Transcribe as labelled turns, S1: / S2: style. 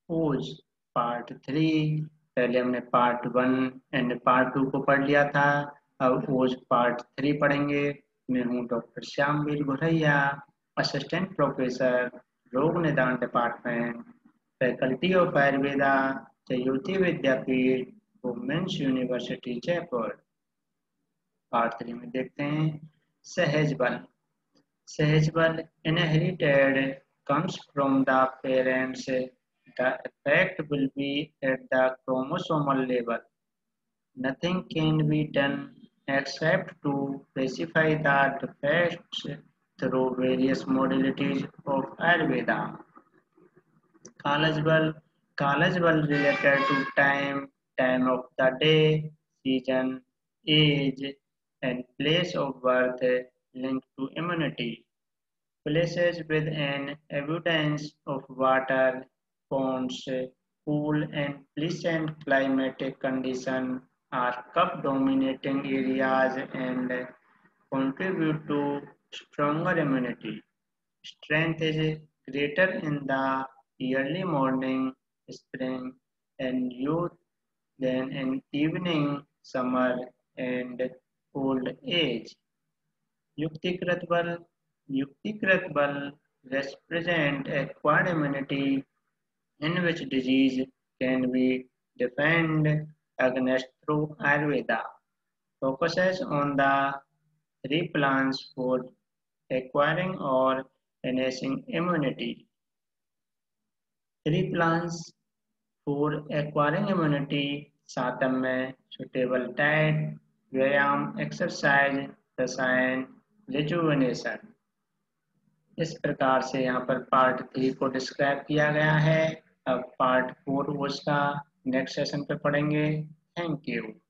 S1: ओज पार्ट 3। पहले हमने पार्ट 1 एंड पार्ट 2 को पढ़ लिया था। अब ओज पार्ट 3 पढ़ेंगे। मैं हूँ doctor Shyamveer Ghuraiya, assistant professor, रोग निदान department, faculty of Ayurveda, Jyoti Vidyapeeth, women's university Jaipur. Part 3 में देखते हैं सहज बल। सहज bal inherited comes from the parents. The effect will be at the chromosomal level. Nothing can be done except to pacify the defects through various modalities of Ayurveda. College bal related to time of the day, season, age, and place of birth linked to immunity. Places with an abundance of water, ponds, cool and pleasant climatic conditions are cup-dominating areas and contribute to stronger immunity. Strength is greater in the early morning, spring, and youth than in evening, summer, and old age. युक्तिकृत बल युक्तिकृत बल represent acquired immunity in which disease can be defended against through Ayurveda. Focuses on the three plans for acquiring or enhancing immunity. Three plans for acquiring immunity सातम में suitable diet, व्यायाम, exercise, रसायन, rejuvenation। इस प्रकार से यहाँ पर part 3 को डिस्क्राइब किया गया है। अब पार्ट 4 उसका नेक्स्ट सेशन पे पढ़ेंगे। Thank you.